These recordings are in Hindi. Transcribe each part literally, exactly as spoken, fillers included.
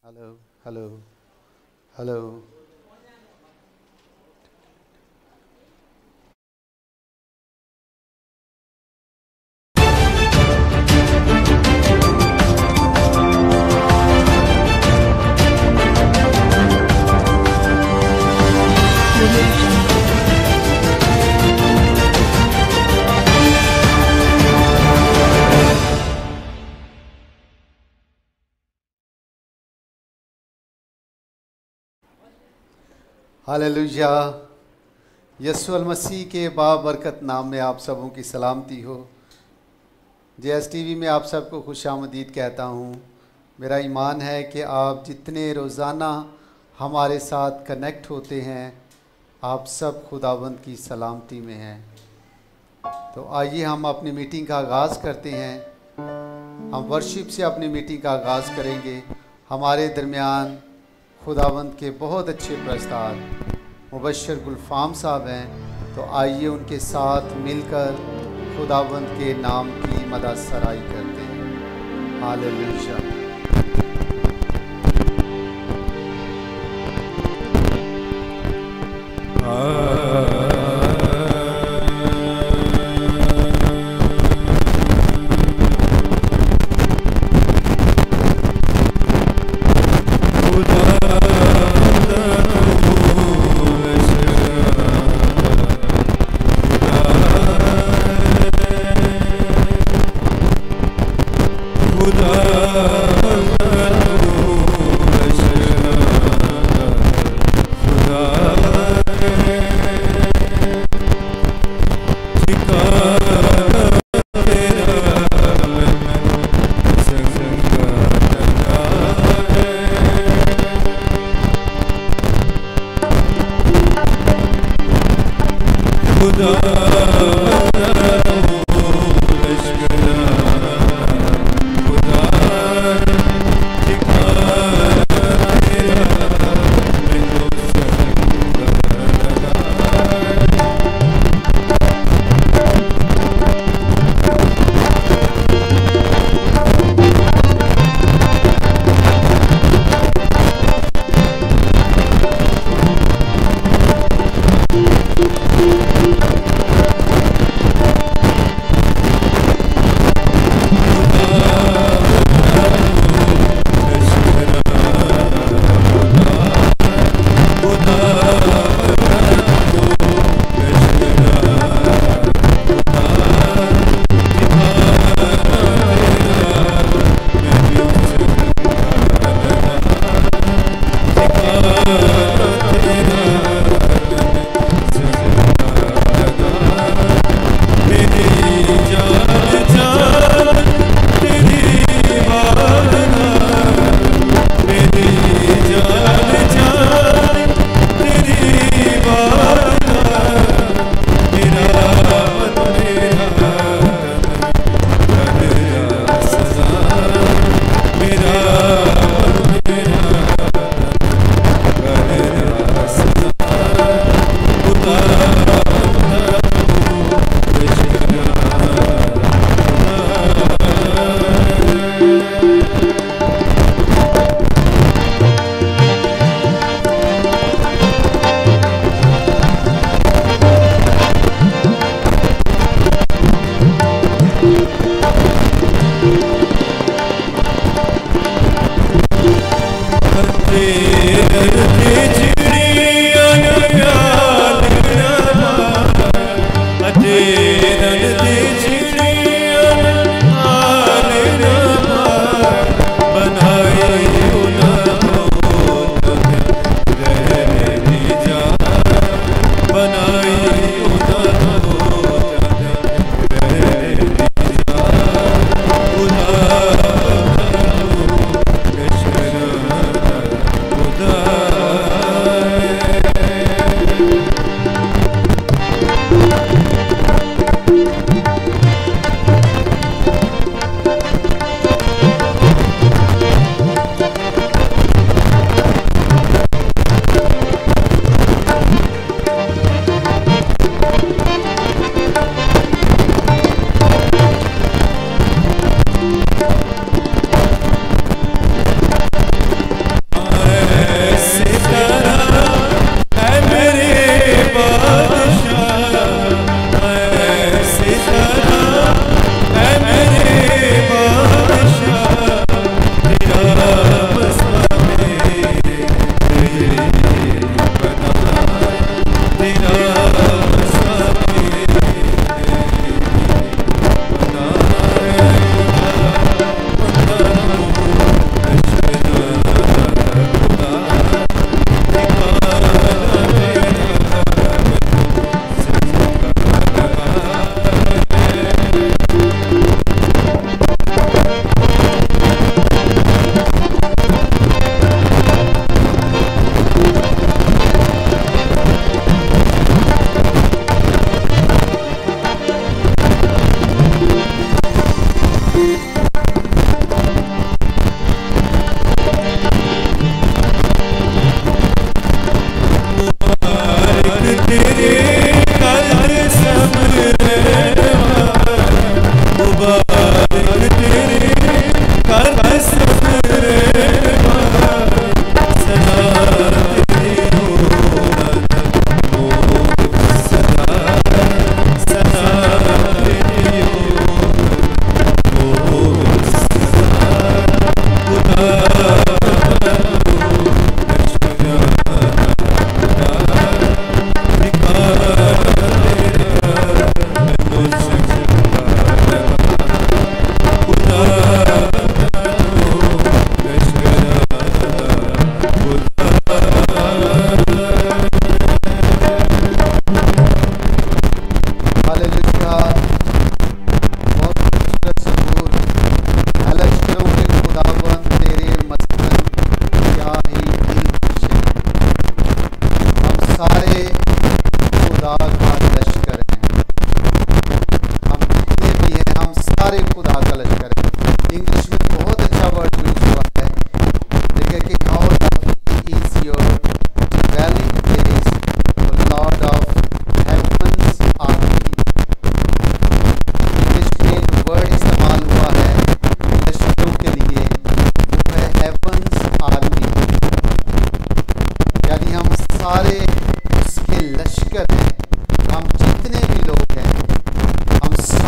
Hello hello hello. Hallelujah. Yeshu Masih के बाबरकत नाम में आप सबों की सलामती हो। जे एस टी वी में आप सबको खुशामदीद कहता हूँ। मेरा ईमान है कि आप जितने रोज़ाना हमारे साथ कनेक्ट होते हैं आप सब खुदावंद की सलामती में हैं। तो आइए हम अपनी मीटिंग का आगाज़ करते हैं। हम वर्शिप से अपनी मीटिंग का आगाज़ करेंगे। हमारे दरमियान खुदावंद के बहुत अच्छे प्रस्ताव मुबशर गुलफाम साहब हैं, तो आइए उनके साथ मिलकर खुदावंद के नाम की मदद सराई करते हैं। Hallelujah. Hey, hey, hey, hey, hey, hey, hey, hey, hey,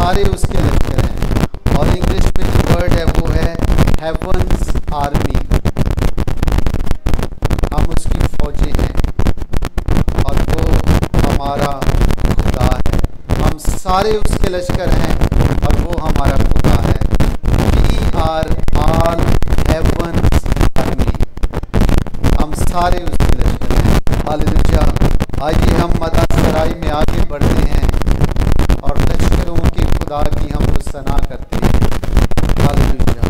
सारे उसके लश्कर हैं। और इंग्लिश में जो वर्ड है वो है हेवंस आर्मी। हम उसकी फौजें हैं और वो हमारा खुदा है। हम सारे उसके लश्कर हैं और वो हमारा खुदा है। We are all heaven's army. हम सारे उसके लश्कर हैं। हालेलुया। आइए हम मदा सराई में आगे बढ़ते हैं और लश्करों के खुदा की हम वो सना करते हैं। हालेलुया।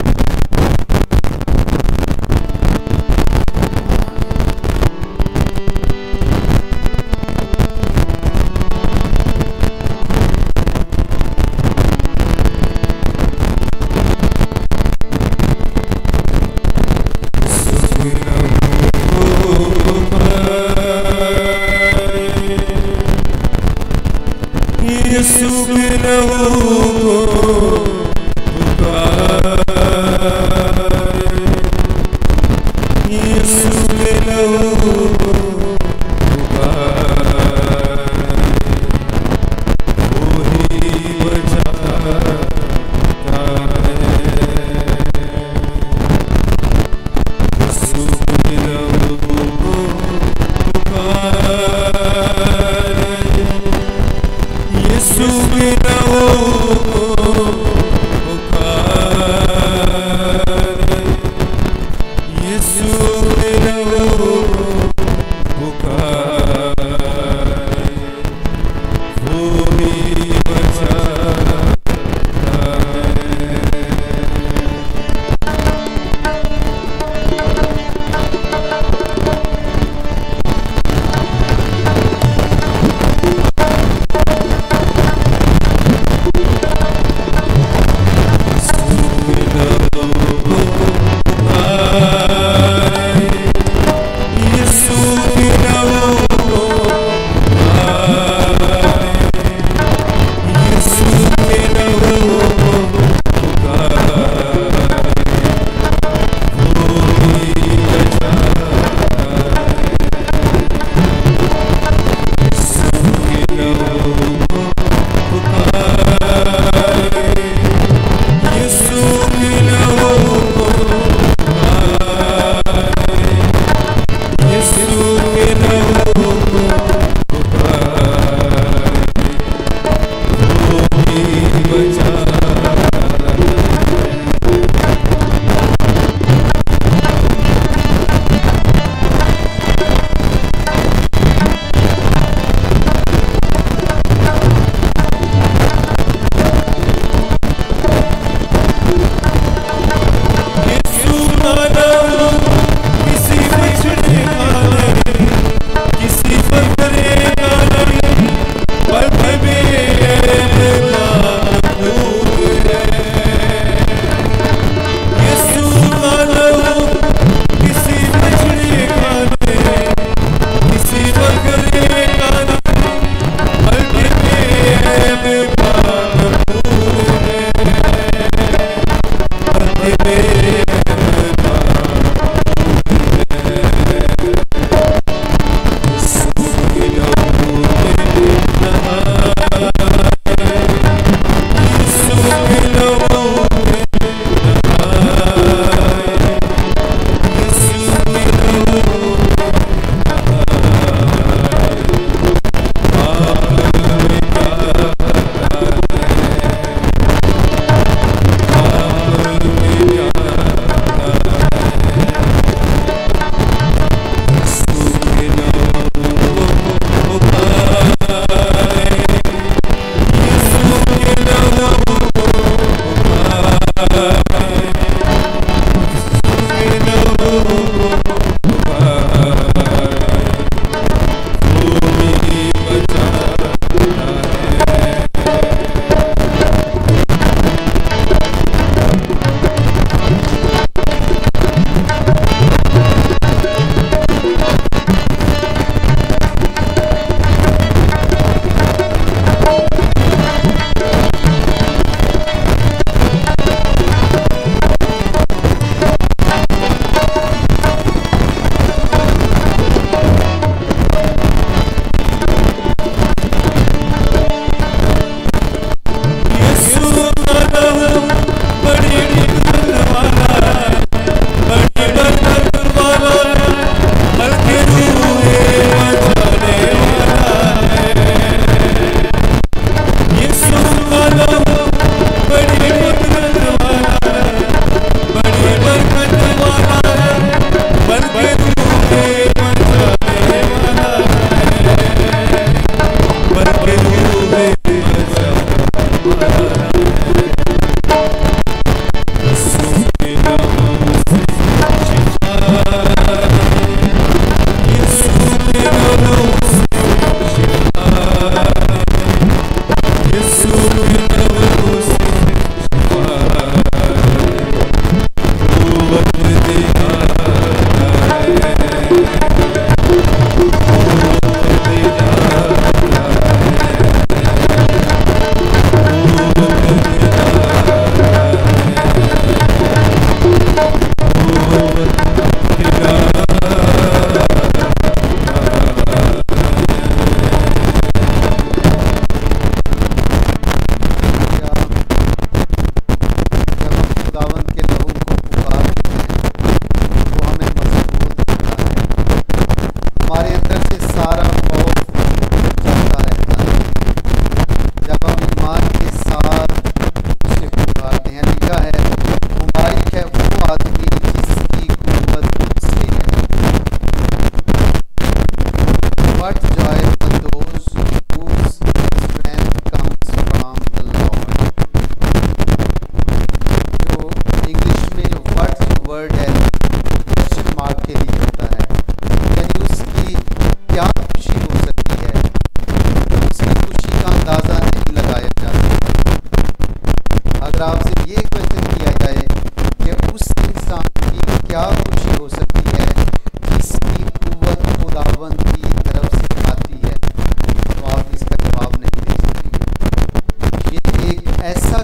यीशु के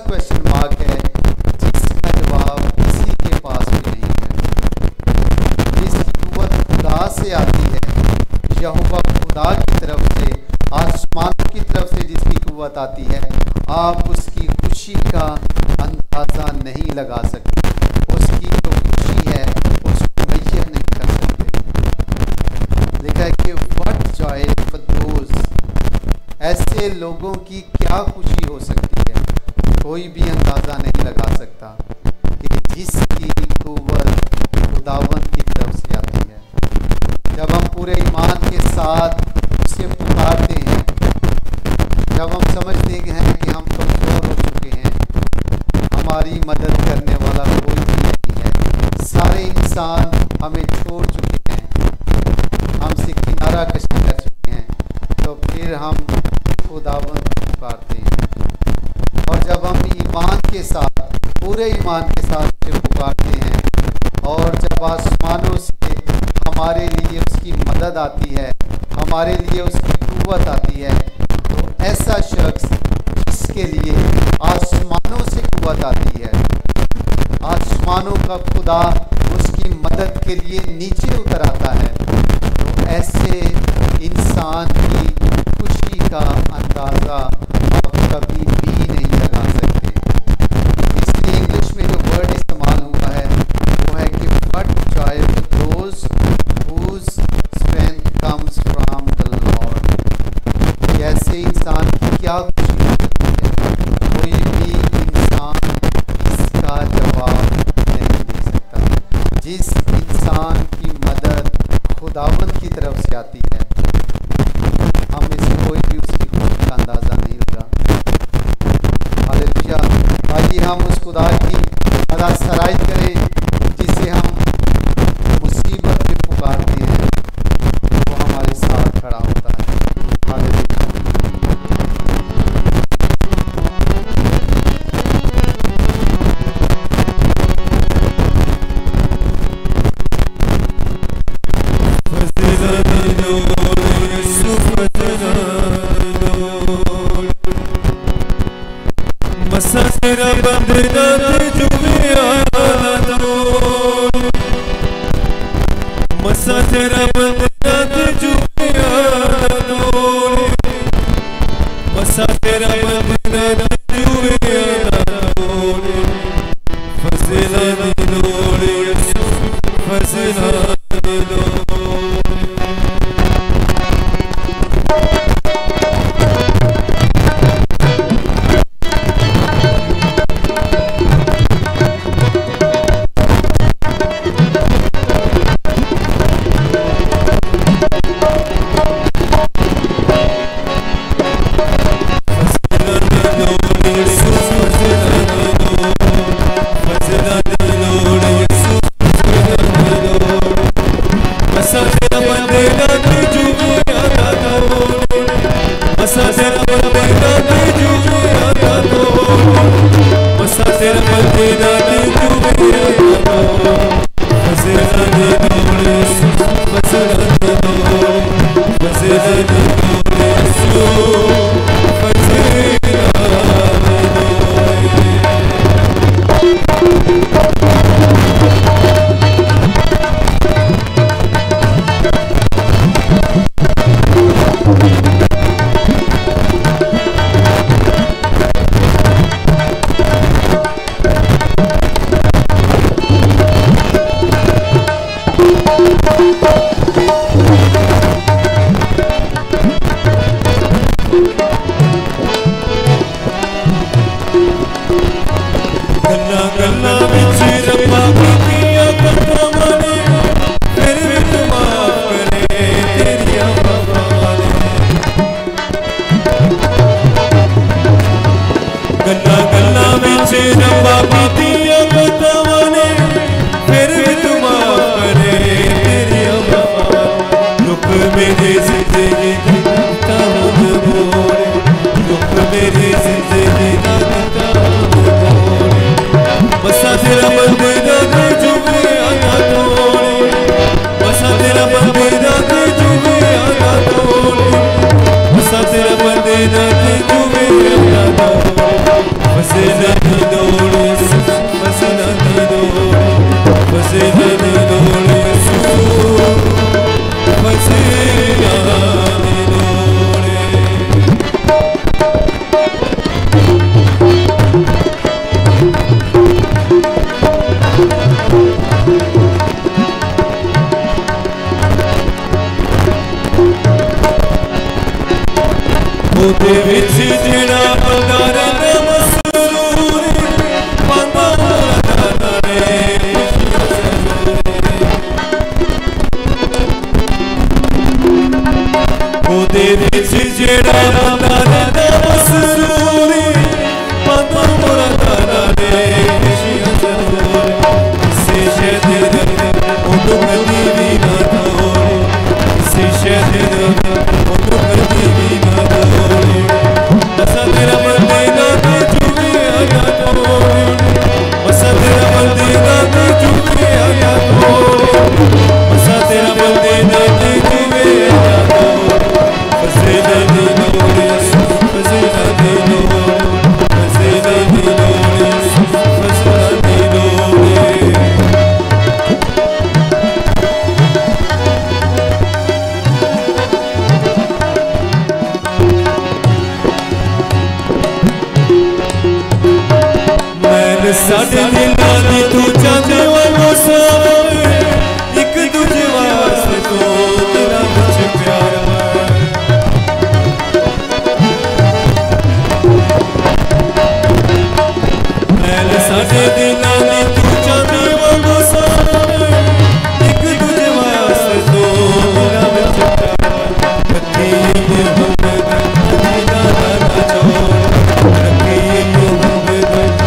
क्वेश्चन मार्क है जिसका जवाब किसी के पास भी नहीं है। जिसकी कुव्वत खुदा से आती है, यहोवा खुदा की तरफ से, आसमानों की तरफ से जिसकी कुव्वत आती है, आप उसकी खुशी का अंदाजा नहीं लगा सकते। उसकी जो खुशी है उसको मैयर नहीं कर सकते। लिखा है कि व्हाट जॉय फॉर दोज, ऐसे लोगों की क्या खुशी हो सकती है, कोई भी अंदाजा नहीं लगा सकता कि जिसकी कुव्वत खुदावंद की तरफ से आती है। जब हम पूरे ईमान के साथ उसे पुकारते हैं, जब हम समझते हैं कि हम कमजोर हो चुके हैं, हमारी मदद करने वाला कोई भी नहीं है, सारे इंसान हमें छोड़ चुके हैं, हमसे किनारा कशी कर चुके हैं, तो फिर हम खुदावंद पुकारते हैं। और जब हम ईमान के साथ, पूरे ईमान के साथ उसे पुकारते हैं और जब आसमानों से हमारे लिए उसकी मदद आती है, हमारे लिए उसकी कुव्वत आती है, तो ऐसा शख्स जिसके लिए आसमानों से कुव्वत आती है, आसमानों का खुदा उसकी मदद के लिए नीचे उतर आता है, तो ऐसे इंसान की खुशी का अंदाज़ा आप कभी भी नहीं लगा सकते। इसलिए इंग्लिश में जो वर्ड इस्तेमाल हुआ है वो है कि what joy for those whose strength comes from the lord. ऐसे इंसान की क्या खुशी हो सकती है, कोई भी इंसान इसका जवाब नहीं दे सकता। जिस इंसान की मदद खुदावंद की तरफ से आती है, हम में से कोई भी उसकी खुशी का अंदाज़ा नहीं लगा। हालेलुया। आइए हम उस खुदा की अदा सराय करें जिसे हम मुसीबत में पुकारते हैं, वो हमारे साथ खड़ा होता है। हालेलुया। मसा तेरा बंदना ते जुबिया तोड़, मसा तेरा बंदना ते जुबिया तोड़, मसा तेरा बंदना ते जुबिया तोड़, फजला दी लोड़ यीशु, फजला दी लोड़। Você विच जेड़ा बंदा रहंदा मसरूर पांदा मोरा रे ओदे विच जेड़ा बंदा रहंदा मसरूर पांदा मोरा रे खुशियां जरूर से शहद ओदो कदी भी ना तोड़े से शहद ओदो कदी भी ना तोड़े बसा तेरा मदीना ते जुए आया तोड़े बसा तेरा मदीना ते जुए आया तोड़े बसा तेरा मदीना ते जुए आया तोड़े फसेदा दी नोरे फसेदा दी नोरे फसेदा दी नोरे फसेदा दी नोरे साडे दिलां दी तू चांदे वालों सावे एक दूजे वास्ते तो तेरा मुझ प्यार मैल साडे दिलां दी तू चांदे वालों सावे एक दूजे वास्ते तो तेरा मुझ प्यार रखी मोहब्बत जीना ना छोड़ रखी मोहब्बत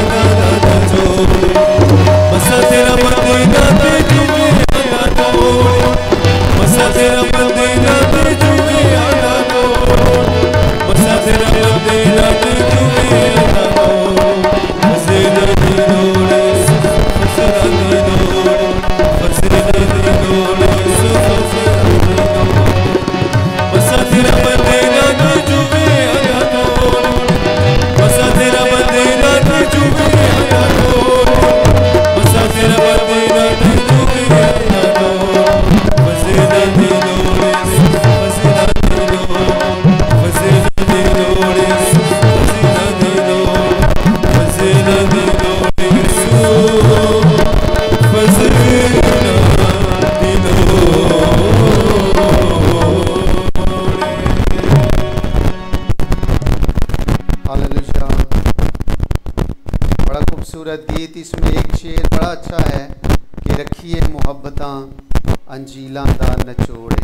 बसा तेरा मदीना ते जुए आया तोड़े बसा तेरा मदीना ते जुए आया तोड़े बसा तेरा मदीना ते जुए आया तोड़े फसेदा दी नोरे फसेदा दी नोरे फसेदा दी नोरे फसेदा दी नोरे बसा तेरा मदीना ते जुए आया तोड़े बसा तेरा मदीना ते जुए आया तोड़े बसा तेरा मदीना ते जुए आया तोड़े फसेदा दी नोरे फसेदा दी नोरे फसेदा दी नोरे फसेदा दी नोरे फसेदा दी नोरे फसेदा दी नोरे। हालेलुया। बड़ा खूबसूरत गीत। इसमें एक शेर बड़ा अच्छा है कि रखिए मोहब्बतां अंजीलां दा नचोड़े।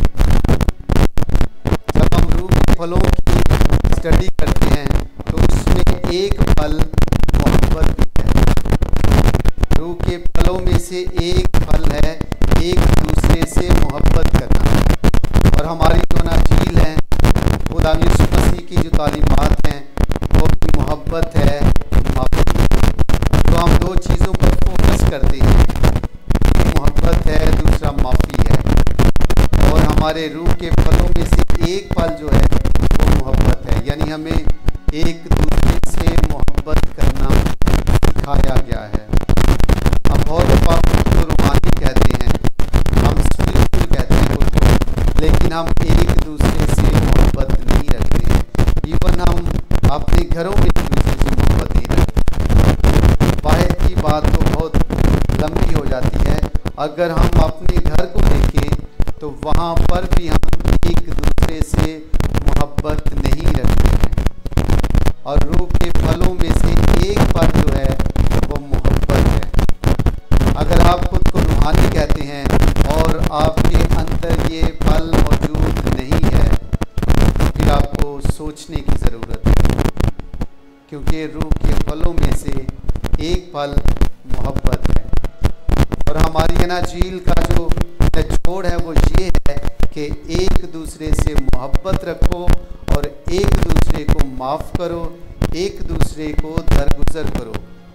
जब हम रूह के फलों की स्टडी करते हैं तो उसमें एक फल मोहब्बत भी है। रूह के फलों में से एक फल है एक दूसरे से मोहब्बत करना। और हमारी जो ना झील है खुदा यीशु मसीह की जो तालीमात हैं वो भी मोहब्बत है, माफ़ी। तो हम दो चीज़ों पर फोकस करते हैं, एक मोहब्बत है, दूसरा माफ़ी है। और हमारे रूह के फलों में से एक फल जो है वो मोहब्बत है, यानी हमें एक दूसरे से मोहब्बत करना सिखाया गया है। हम बहुत दफ़ा खुद को रूहानी कहते हैं, हम स्पिरिचुअल कहते हैं खुद को, लेकिन हम एक दूसरे से मोहब्बत नहीं रखते हैं। इवन हम अपने घरों में एक दूसरे से मोहब्बत नहीं रखते। बाहर की बात तो बहुत लंबी हो जाती है। अगर हम अपने घर को देखें तो वहाँ पर भी हम एक दूसरे से मोहब्बत नहीं रखते हैं। और रूह के फलों में से एक फल जो है वो मोहब्बत है। अगर आप खुद को रूहानी कहते हैं और आपके अंदर ये फल मौजूद नहीं है तो फिर आपको सोचने की ज़रूरत है, क्योंकि रूह के फलों में से एक फल मोहब्बत है। और हमारी अनाजील का जो निचोड़ है वो ये है कि एक दूसरे से मोहब्बत रखो और एक दूसरे को माफ़ करो, एक दूसरे को दरगुजर करो।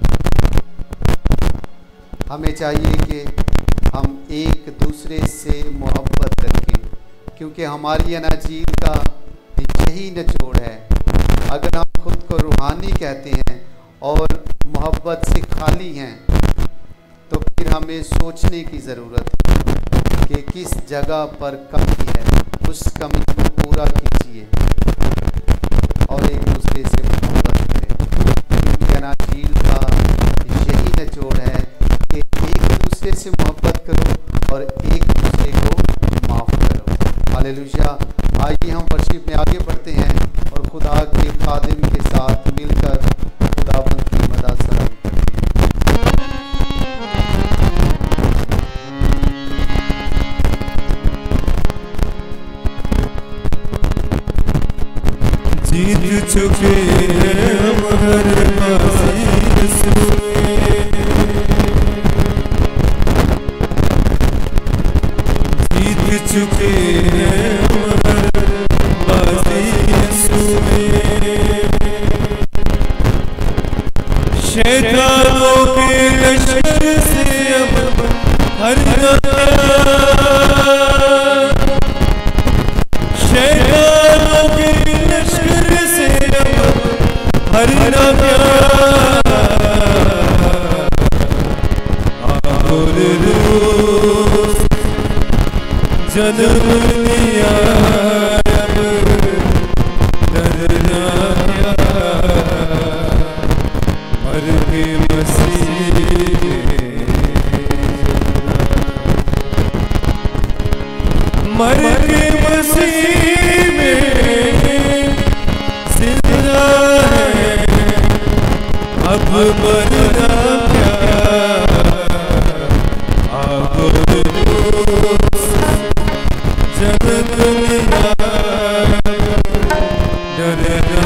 हमें चाहिए कि हम एक दूसरे से मोहब्बत रखें, क्योंकि हमारी अनाजील का यही निचोड़ है। अगर हम खुद को रूहानी कहते हैं और मोहब्बत से खाली हैं तो फिर हमें सोचने की ज़रूरत है कि किस जगह पर कमी है, उस कमी को पूरा कीजिए और एक दूसरे से मोहब्बत करें। क्योंकि अनाजील का यही निचोड़ है कि एक दूसरे से मोहब्बत करो और एक दूसरे को माफ़ करो। हालेलुया। आइए हम वर्शिप में आगे बढ़ते हैं और खुदा के एक खादिम के साथ मिलकर खुदाबंद की मदद सलाम जीत चुके हम हर बाजी यीशु में, जीत चुके हम हर बाजी यीशु में। शैतानों के लश्कर से अब हरना शैतानों के लश्कर से अब हरना क्या और रोज जन्म लिया अब डरना क्या मर के मसीह मर के मसीह में जिंदा है अब मरना क्या अब रोज जन्म लिया डरना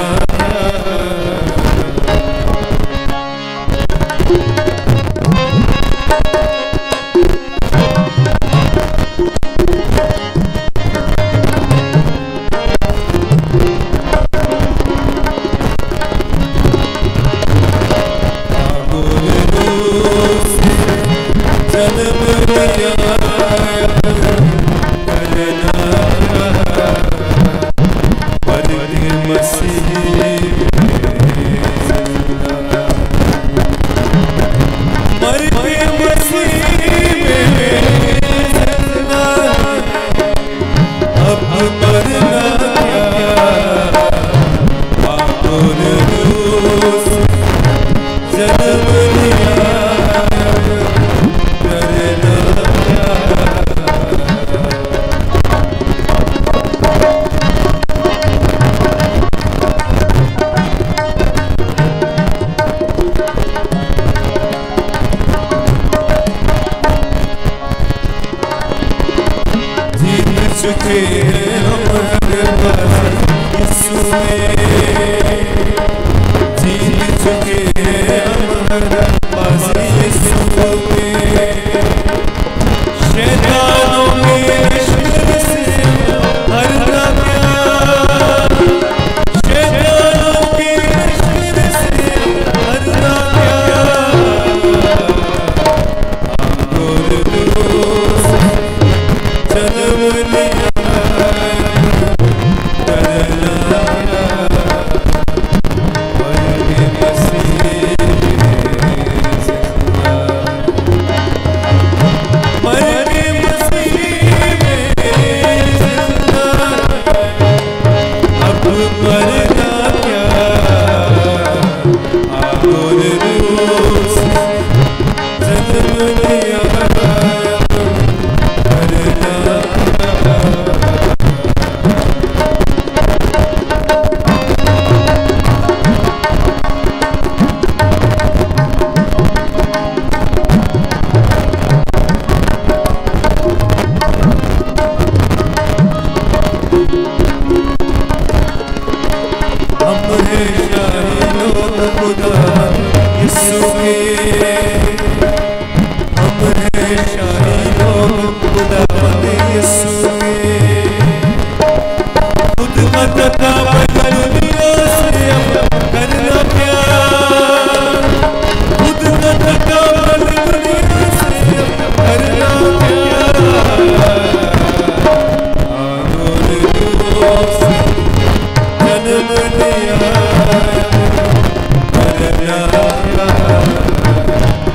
जन्म लिया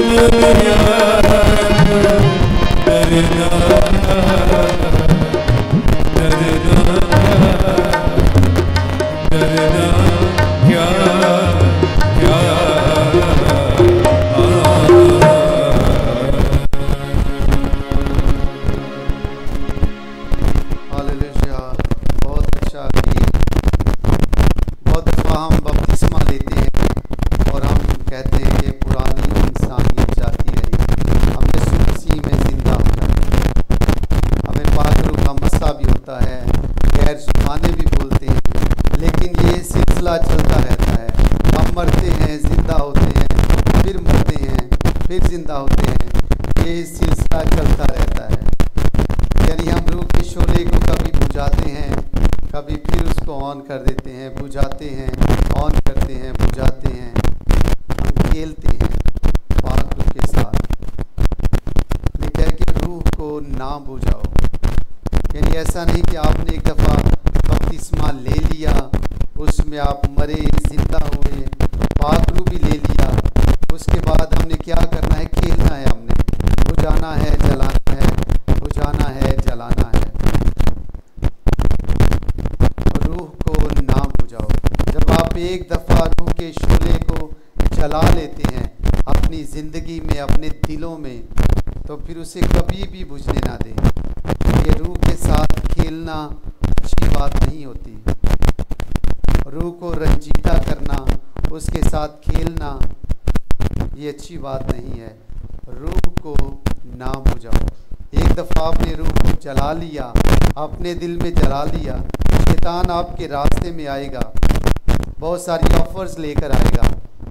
दिल में जला लिया, शैतान आपके रास्ते में आएगा, बहुत सारी ऑफर्स लेकर आएगा।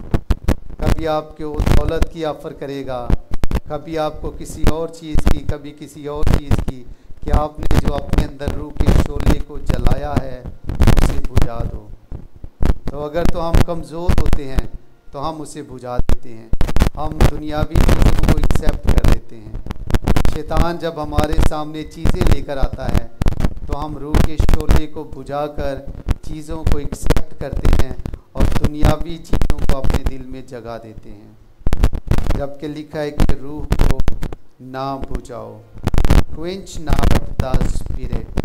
कभी आपको दौलत की ऑफ़र करेगा, कभी आपको किसी और चीज़ की, कभी किसी और चीज़ की, कि आपने जो अपने अंदर रूह के शोले को जलाया है उसे बुझा दो। तो अगर तो हम कमज़ोर होते हैं तो हम उसे बुझा देते हैं, हम दुनियावी चीज़ों को एक्सेप्ट कर लेते हैं। शैतान जब हमारे सामने चीज़ें लेकर आता है तो हम रूह के शोले को बुझाकर चीज़ों को एक्सेप्ट करते हैं और दुनियावी चीज़ों को अपने दिल में जगा देते हैं। जबकि लिखा है कि रूह को ना बुझाओ, क्वेंच नॉट द स्पिरिट,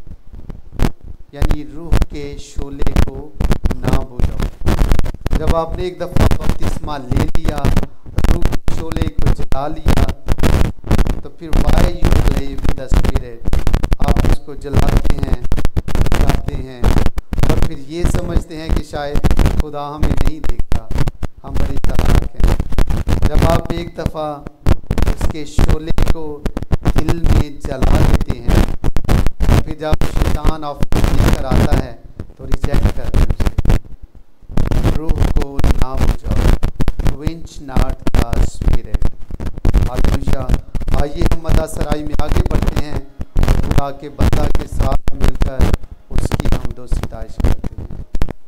यानी रूह के शोले को ना बुझाओ। जब आपने एक दफ़ा बपतिस्मा ले लिया, रूह के शोले को जला लिया, तो फिर why you play with the spirit, आप उसको जलाते हैं, बुझाते हैं और फिर ये समझते हैं कि शायद खुदा हमें नहीं देखता, हम बड़े चालाक हैं। जब आप एक दफ़ा उसके शोले को दिल में जला देते हैं, तो फिर जब शैतान ऑफर लेकर आता है तो रिजेक्ट करते हैं उसे। रूह को ना बुझाओ, quench not the spirit. Hallelujah. आइए हम मदा सराई में आगे बढ़ते हैं और खुदा के बंदा के साथ मिलकर उसकी हमदो सिताइश करते हैं।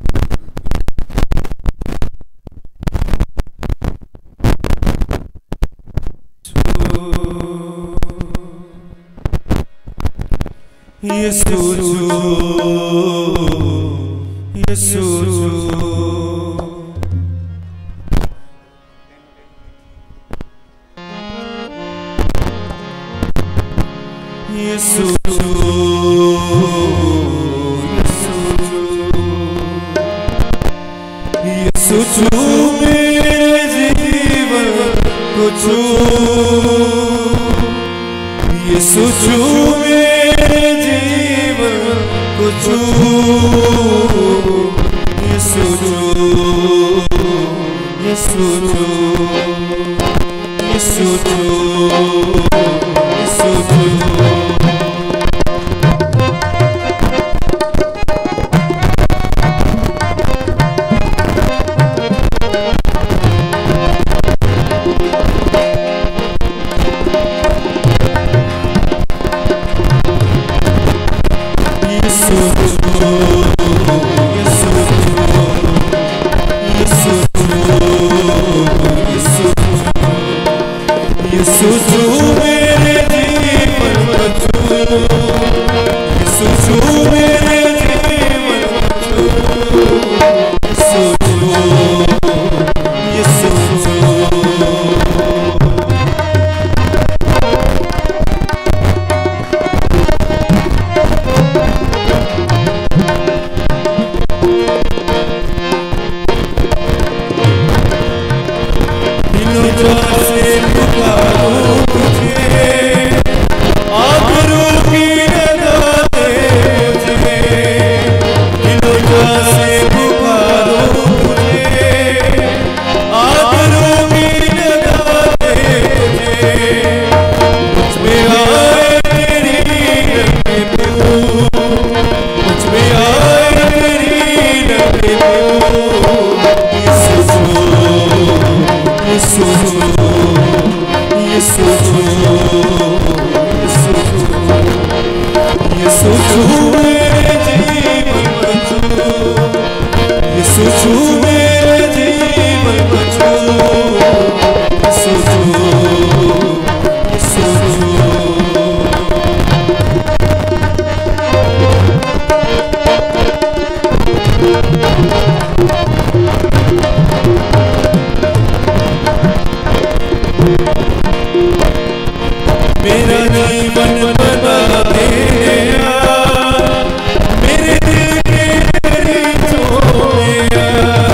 यीशु यीशु यीशु यीशु मेरे जीवन को छू, यीशु मेरे जीवन को छू, यीशु यीशु यीशु से पुकारूं तुझे, आबरू की लगा दे मुझे, दिलो जान से पुकारूं तुझे, आबरू की लगा दे मुझे, मुझ में आए तेरी रहमतू, मुझ में आए तेरी रहमतू, यीशु यीशु यीशु मेरे जीवन बचो, यीशु मेरे जीवन बचो, यीशु यीशु मेरा जीवन बना दिया, मेरे दिल के करीब हो गया,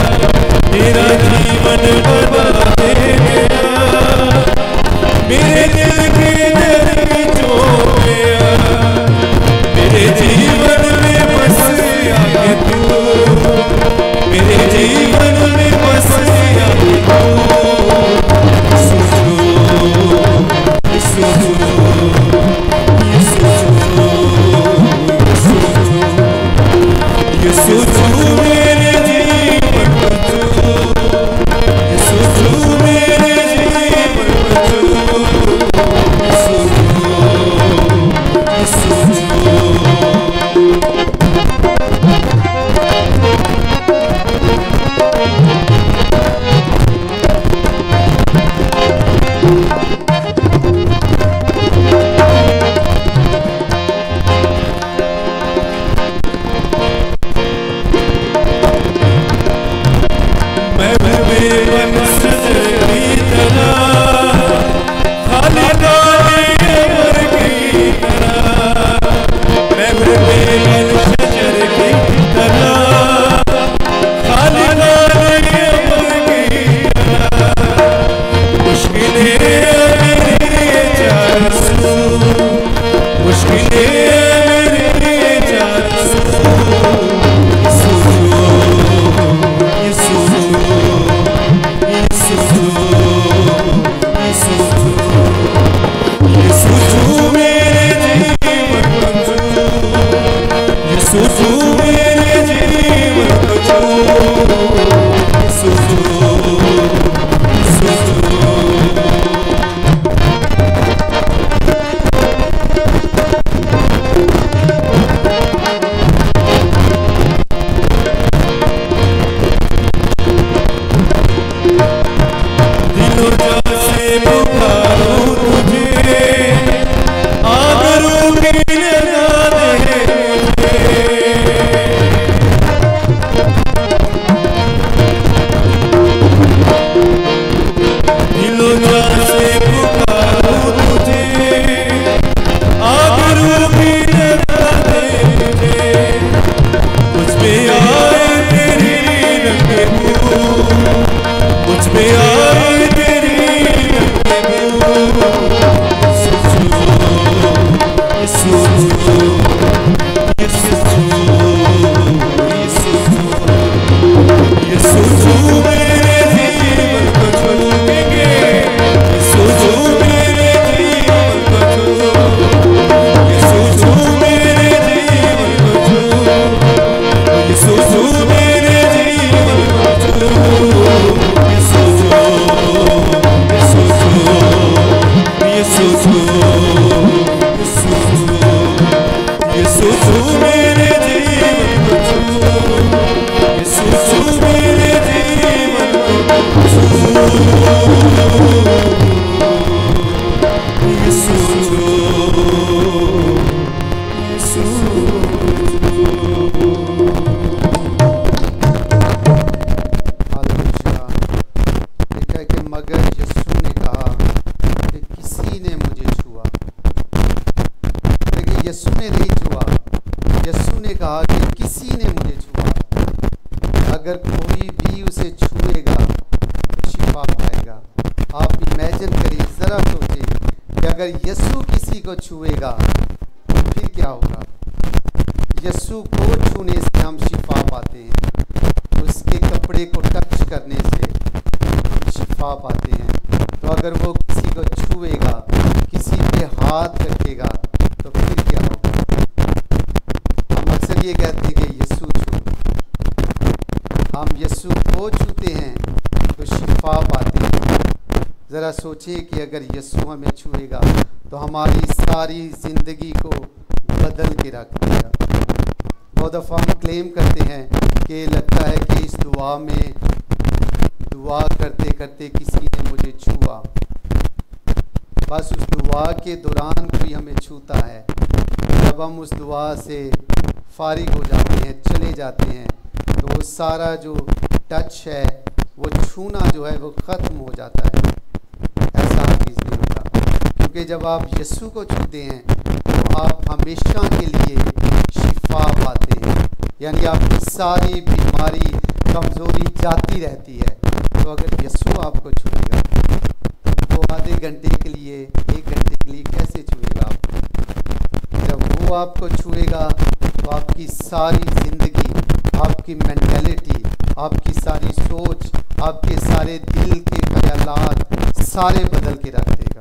इमेजिन करिए, ज़रा सोचिए कि अगर यीशु किसी को छुएगा तो फिर क्या होगा। यीशु को छूने से हम शिफा पाते हैं, उसके कपड़े को टच करने से हम शिफा पाते हैं। तो अगर वो किसी को छुएगा, किसी पे हाथ रखेगा तो फिर क्या होगा। हम अक्सर ये कहते हैं कि यीशु छू, हम यीशु को छूते हैं तो शिफा पाते हैं। ज़रा सोचिए कि अगर यीशु हमें छुएगा तो हमारी सारी ज़िंदगी को बदल के रख देगा। बहुत दफ़ा हम क्लेम करते हैं कि लगता है कि इस दुआ में दुआ करते करते किसी ने मुझे छुआ। बस उस दुआ के दौरान कोई हमें छूता है, जब हम उस दुआ से फारिग हो जाते हैं, चले जाते हैं, तो वो सारा जो टच है, वो छूना जो है वो ख़त्म हो जाता है। ऐसा हरगिज़ नहीं होता, क्योंकि जब आप यीशु को छूते हैं तो आप हमेशा के लिए शिफा पाते हैं, यानी आपकी सारी बीमारी कमज़ोरी जाती रहती है। तो अगर यीशु आपको छुएगा तो वो आधे घंटे के लिए, एक घंटे के लिए कैसे छुएगा आपको। जब वो आपको छुएगा तो आपकी सारी ज़िंदगी, आपकी मेंटालिटी, आपकी सारी सोच, आपके सारे दिल के ख्यालात सारे बदल के रख देगा।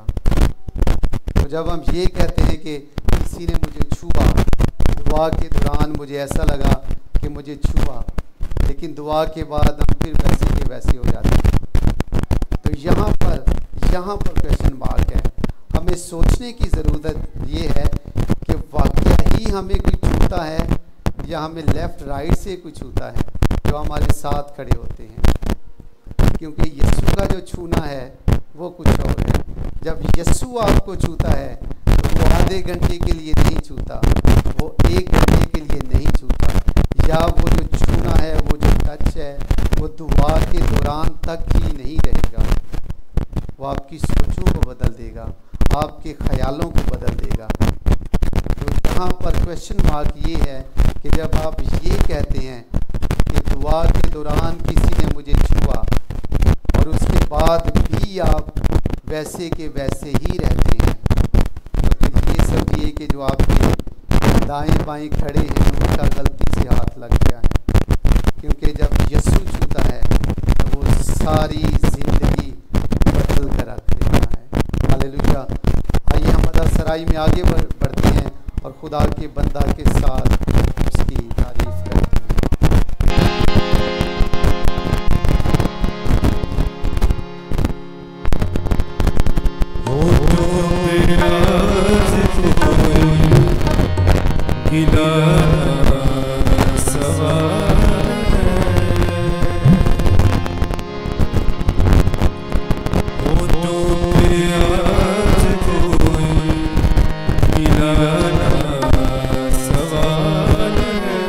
तो जब हम ये कहते हैं कि किसी ने मुझे छुआ, दुआ के दौरान मुझे ऐसा लगा कि मुझे छुआ, लेकिन दुआ के बाद हम फिर वैसे के वैसे हो जाते हैं। तो यहाँ पर यहाँ पर क्वेश्चन मार्क है। हमें सोचने की ज़रूरत ये है कि वाकई ही हमें कोई छूता है या हमें लेफ़्ट राइट से कोई छूता है जो हमारे साथ खड़े होते हैं। क्योंकि यीशु का जो छूना है वो कुछ और है। जब यीशु आपको छूता है तो वो आधे घंटे के लिए नहीं छूता, वो एक घंटे के लिए नहीं छूता, या वो जो छूना है, वो जो टच है, वो दुआ के दौरान तक ही नहीं रहेगा। वो आपकी सोचों को बदल देगा, आपके ख्यालों को बदल देगा। तो यहाँ पर क्वेश्चन मार्क ये है कि जब आप ये कहते हैं कि दुआ के दौरान किसी ने मुझे छुआ और उसके बाद भी आप वैसे के वैसे ही रहते हैं, तो फिर ये समझिए कि जो आपके दाएं बाएं खड़े हैं उनका गलती से हाथ लग गया है। क्योंकि जब यीशु छूता है तो वो सारी ज़िंदगी बदल कर रख देता है। हालेलुया। आइए हम अदा सराई में आगे बढ़ बढ़ते हैं और खुदा के बंदा के साथ उसकी तारीफ करते हैं। वो तो तेरा गिला सवार वो तो तेरा गिला सवार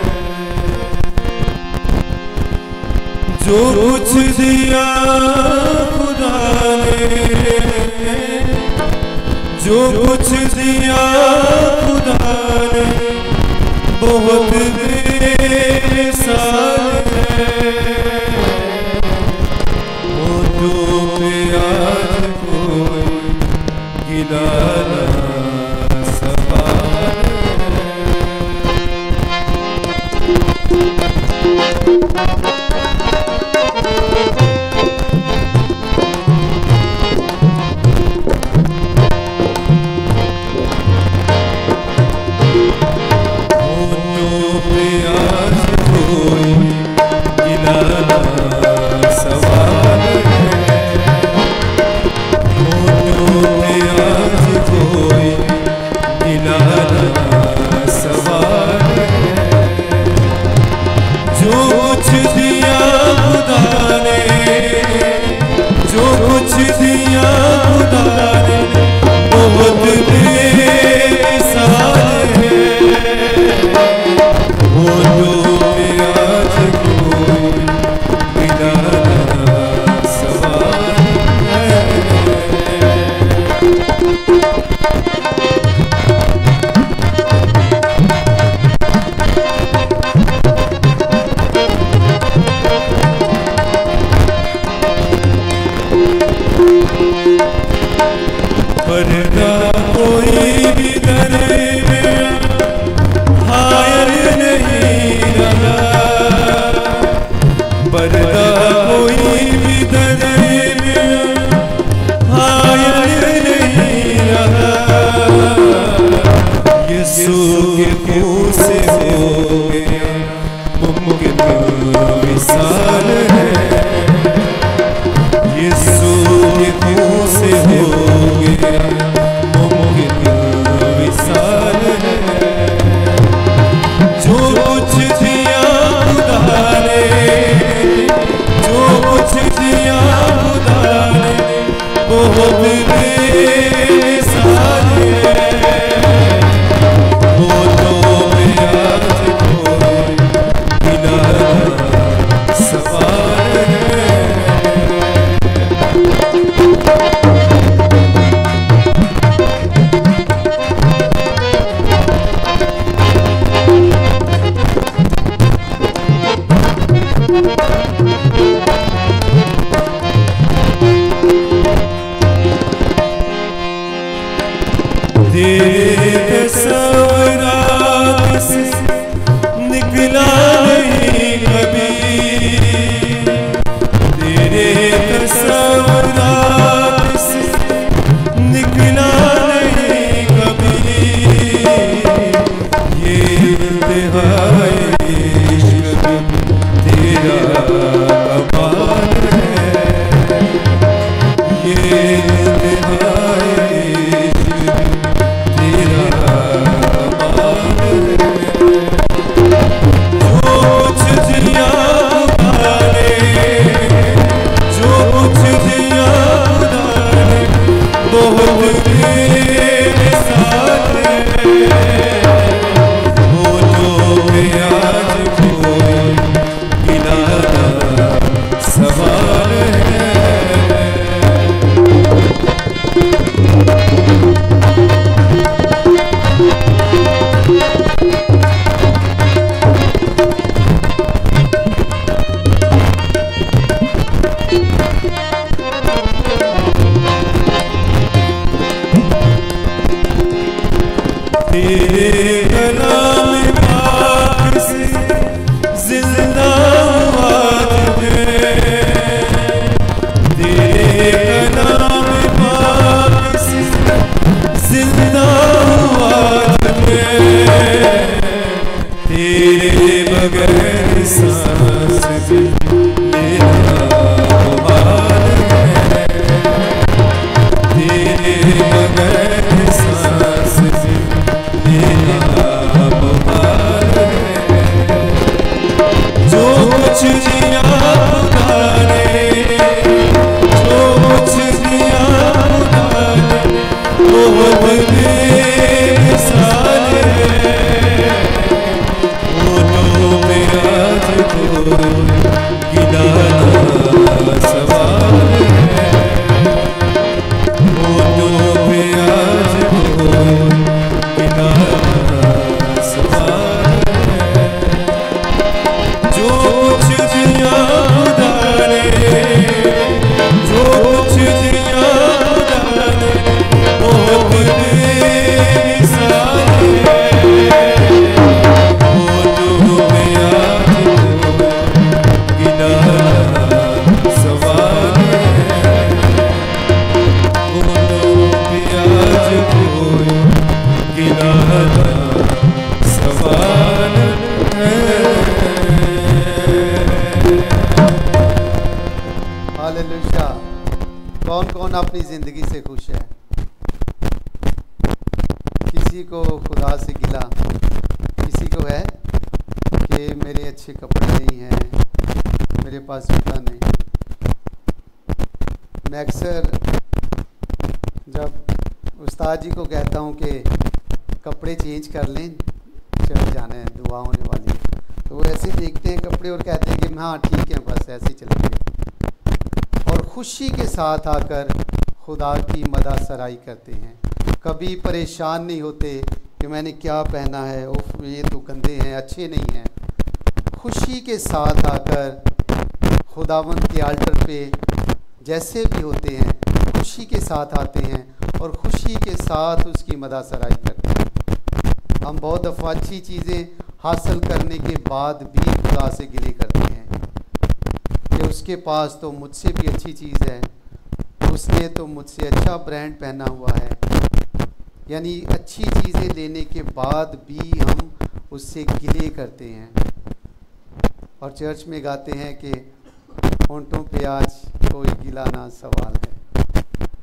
जो कुछ दिया खुदा ने, जो कुछ दिया खुदा ने बहुत बेसार है। वो तो प्यार कोई गिला ना सवार है। पर्दा कोई भी दरे में हायल नहीं रहा, पर्दा कोई भी दरे में हायल नहीं रहा। यीशु के खून से हो गया मुमकिन विशाल है, यीशु के खून से हो गया मुमकिन विशाल है। जो कुछ दिया खुदा ने, जो कुछ दिया खुदा ने बहुत बेमिसाल है। वो तो आज कोई बिना सवाल है। तेरे तस्वीरात से निकला नहीं कभी, तेरे तस्वीरात से निकला नहीं कभी। ये इंतहाई इश्क तेरा कमाल है, ये इंतहाई तेरे कलाम पाक से जिंदा हुआ तुझे, तेरे कलाम पाक से जिंदा हुआ तुझे। तेरे बगैर सांस भी लेना मुहाल है, तेरे बगैर सांस भी जो कुछ दिया खुदा ने, जो कुछ दिया खुदा ने बहुत बेमिसाल है। वो तो मेरा कोई गिनाना सवाल है, वो तो मेरा कोई जो कुछ दिया खुदा ने, जो कुछ दिया खुदा ने बहुत बेमिसाल है। वो तो मेरा गिनाना सवाल है, वो तो मेरा कोई गिनाना सवाल है। हालेलुया। कौन कौन अपनी ज़िंदगी से खुश है? किसी को खुदा से गिला, किसी को है कि मेरे अच्छे कपड़े नहीं हैं, मेरे पास जूता नहीं। मैं अक्सर जब उस्ताद जी को कहता हूँ कि कपड़े चेंज कर लें, चले जाना है, दुआ होने वाली है, तो वो ऐसे देखते हैं कपड़े और कहते हैं कि हाँ ठीक है, बस ऐसे ही चलेंगे, और खुशी के साथ आकर खुदा की मदद सराई करते हैं। कभी परेशान नहीं होते कि मैंने क्या पहना है, उफ ये तो गंदे हैं, अच्छे नहीं हैं। खुशी के साथ आकर खुदावंद के आल्टर पे जैसे भी होते हैं खुशी के साथ आते हैं और खुशी के साथ उसकी मदासराई करते हैं। हम बहुत दफ़ा अच्छी चीज़ें हासिल करने के बाद भी खुदा से गिले करते हैं कि उसके पास तो मुझसे भी अच्छी चीज़ है, उसने तो मुझसे अच्छा ब्रांड पहना हुआ है। यानी अच्छी चीज़ें लेने के बाद भी हम उससे गिले करते हैं। और चर्च में गाते हैं कि होंठों पे आज कोई गिला ना सवाल है।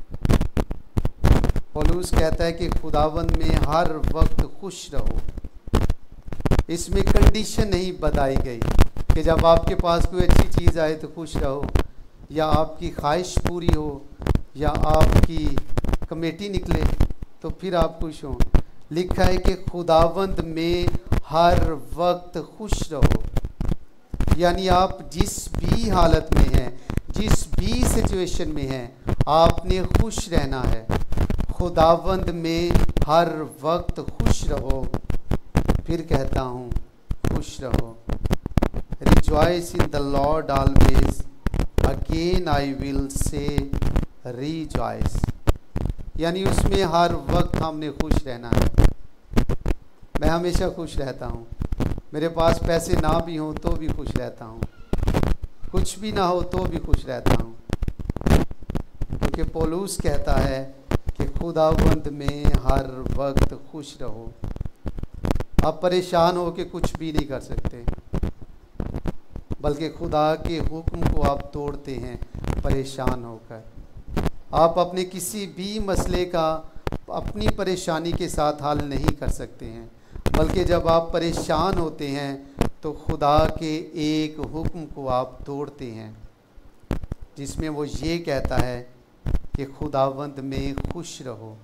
पौलुस कहता है कि खुदावंद में हर वक्त खुश रहो। इसमें कंडीशन नहीं बताई गई कि जब आपके पास कोई अच्छी चीज़ आए तो खुश रहो, या आपकी ख्वाहिश पूरी हो, या आपकी कमेटी निकले तो फिर आप खुश हों। लिखा है कि खुदावंद में हर वक्त खुश रहो। यानी आप जिस भी हालत में हैं, जिस भी सिचुएशन में हैं, आपने खुश रहना है। खुदावंद में हर वक्त खुश रहो। फिर कहता हूँ खुश रहो। Rejoice in the lord always, again I will say rejoice. यानी उसमें हर वक्त हमने खुश रहना है। मैं हमेशा खुश रहता हूँ। मेरे पास पैसे ना भी हों तो भी खुश रहता हूँ, कुछ भी ना हो तो भी खुश रहता हूँ, क्योंकि पौलुस कहता है कि खुदावंद में हर वक्त खुश रहो। आप परेशान हो के कुछ भी नहीं कर सकते, बल्कि खुदा के हुक्म को आप तोड़ते हैं परेशान होकर। आप अपने किसी भी मसले का अपनी परेशानी के साथ हल नहीं कर सकते हैं, बल्कि जब आप परेशान होते हैं तो खुदा के एक हुक्म को आप तोड़ते हैं, जिसमें वो ये कहता है कि खुदावंद में खुश रहो।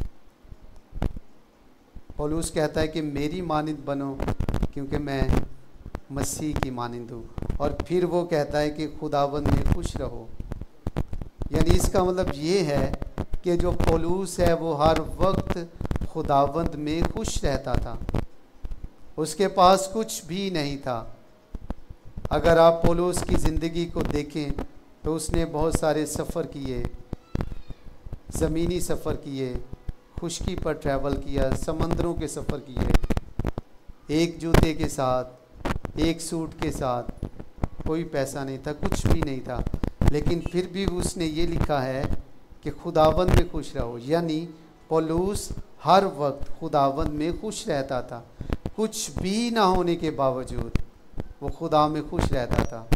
पौलुस कहता है कि मेरी मानिंद बनो क्योंकि मैं मसीह की मानिंद हूँ। और फिर वो कहता है कि खुदावंद में खुश रहो। यानी इसका मतलब ये है कि जो पौलुस है वो हर वक्त खुदावंद में खुश रहता था। उसके पास कुछ भी नहीं था। अगर आप पौलुस की ज़िंदगी को देखें तो उसने बहुत सारे सफ़र किए, ज़मीनी सफ़र किए, खुशकी पर ट्रैवल किया, समंदरों के सफ़र किए, एक जूते के साथ, एक सूट के साथ, कोई पैसा नहीं था, कुछ भी नहीं था, लेकिन फिर भी उसने ये लिखा है कि खुदावंद में खुश रहो। यानी पौलुस हर वक्त खुदावंद में खुश रहता था। कुछ भी ना होने के बावजूद वो खुदा में खुश रहता था।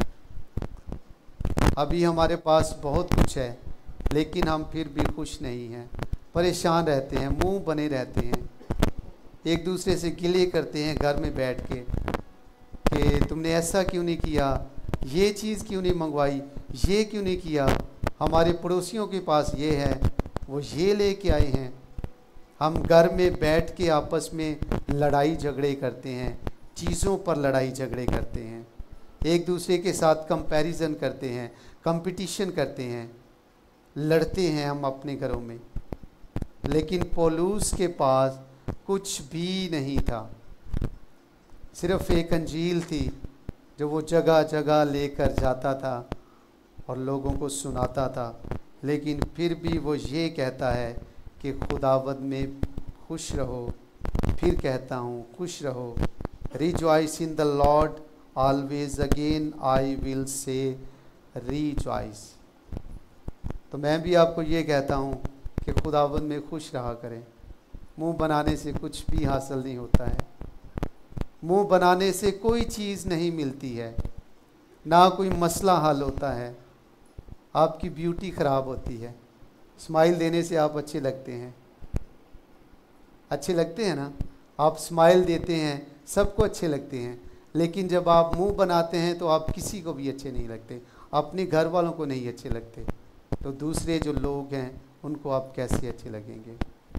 अभी हमारे पास बहुत कुछ है, लेकिन हम फिर भी खुश नहीं हैं, परेशान रहते हैं, मुंह बने रहते हैं, एक दूसरे से गिले करते हैं घर में बैठ के कि तुमने ऐसा क्यों नहीं किया, ये चीज़ क्यों नहीं मंगवाई, ये क्यों नहीं किया, हमारे पड़ोसियों के पास ये है, वो ये लेके आए हैं। हम घर में बैठ के आपस में लड़ाई झगड़े करते हैं, चीज़ों पर लड़ाई झगड़े करते हैं, एक दूसरे के साथ कंपैरिजन करते हैं, कंपटीशन करते हैं, लड़ते हैं हम अपने घरों में। लेकिन पौलुस के पास कुछ भी नहीं था, सिर्फ एक अंजील थी जो वो जगह जगह लेकर जाता था और लोगों को सुनाता था। लेकिन फिर भी वो ये कहता है कि खुदावंद में खुश रहो। फिर कहता हूँ खुश रहो। Rejoice in the lord always, again I will say rejoice. तो मैं भी आपको ये कहता हूँ कि खुदावंद में खुश रहा करें। मुंह बनाने से कुछ भी हासिल नहीं होता है, मुंह बनाने से कोई चीज़ नहीं मिलती है, ना कोई मसला हल होता है। आपकी ब्यूटी ख़राब होती है। स्माइल देने से आप अच्छे लगते हैं, अच्छे लगते हैं ना, आप स्माइल देते हैं सबको अच्छे लगते हैं, लेकिन जब आप मुंह बनाते हैं तो आप किसी को भी अच्छे नहीं लगते, अपने घर वालों को नहीं अच्छे लगते, तो दूसरे जो लोग हैं उनको आप कैसे अच्छे लगेंगे।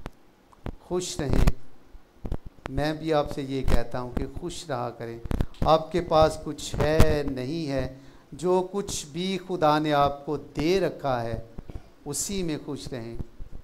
खुश रहें। मैं भी आपसे ये कहता हूँ कि खुश रहा करें। आपके पास कुछ है नहीं है, जो कुछ भी खुदा ने आपको दे रखा है उसी में खुश रहें।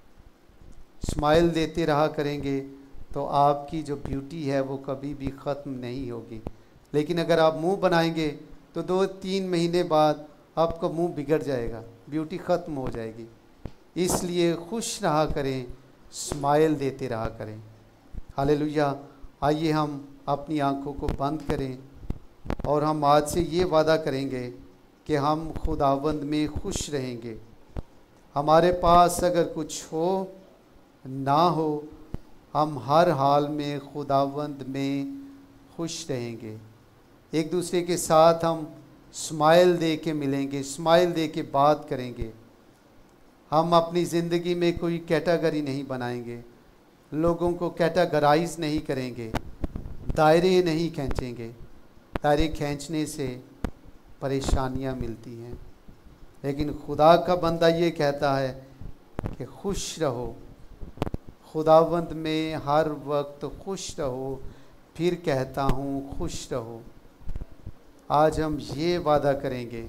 स्माइल देते रहा करेंगे तो आपकी जो ब्यूटी है वो कभी भी ख़त्म नहीं होगी। लेकिन अगर आप मुंह बनाएंगे तो दो तीन महीने बाद आपका मुंह बिगड़ जाएगा, ब्यूटी ख़त्म हो जाएगी। इसलिए खुश रहा करें, स्माइल देते रहा करें। हालेलुया। आइए हम अपनी आंखों को बंद करें और हम आज से ये वादा करेंगे कि हम खुदावंद में खुश रहेंगे। हमारे पास अगर कुछ हो ना हो, हम हर हाल में खुदावंद में खुश रहेंगे। एक दूसरे के साथ हम स्माइल दे के मिलेंगे, स्माइल दे के बात करेंगे। हम अपनी ज़िंदगी में कोई कैटेगरी नहीं बनाएंगे, लोगों को कैटेगराइज नहीं करेंगे, दायरे नहीं खींचेंगे। दायरे खींचने से परेशानियां मिलती हैं, लेकिन खुदा का बंदा ये कहता है कि खुश रहो, खुदावंद में हर वक्त खुश रहो। फिर कहता हूँ खुश रहो। आज हम ये वादा करेंगे,